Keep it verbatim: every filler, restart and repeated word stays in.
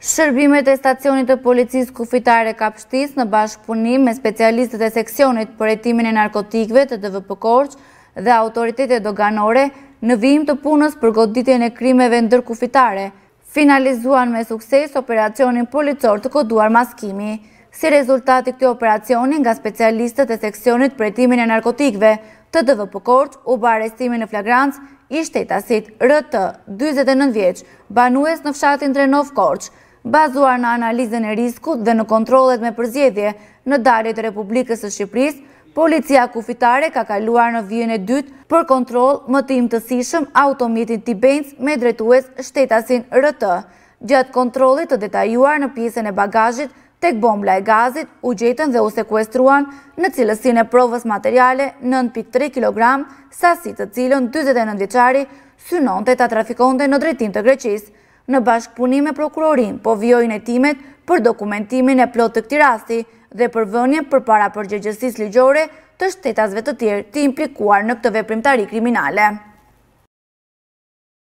Shërbimet e stacionit të policisë kufitare Kapshtis në bashkëpunim me specialistët e seksionit për hetimin e narkotikëve të D V P Korç dhe autoritetet doganore në vijim të punës për goditjen e krimeve ndërkufitare, finalizuan me sukses operacionin policor të koduar maskimi. Si rezultati këtij operacioni nga specialistët e seksionit për hetimin e narkotikëve të D V P Korç u bë arestimi në flagrancë i shtetasit R T, dyzet e nëntë vjeç, banues në fshatin Drenov Korç, bazuar në analizën e riskut dhe në kontrollet me përzgjedhje në daljet e Republikës së Shqipërisë, policia kufitare ka kaluar në vijën e dytë për kontroll më të imtësishëm automjetin T-Benz me drejtues shtetasin R T. Gjatë kontrollit të detajuar në pjesën e bagazhit tek bombla e gazit u gjetën dhe u sekuestruan në cilësinë e provës materiale nëntë pikë tre kilogram, sasi të cilën dyzet e nëntë vjeçari synonte ta trafikonte në drejtim të Greqisë. Në bashkëpunim me prokurorin, po vijojnë hetimet për dokumentimin e plot të këtij rasti dhe përvënje përpara përgjegjësisë ligjore të shtetasve të tjerë të implikuar në këtë veprimtari kriminale.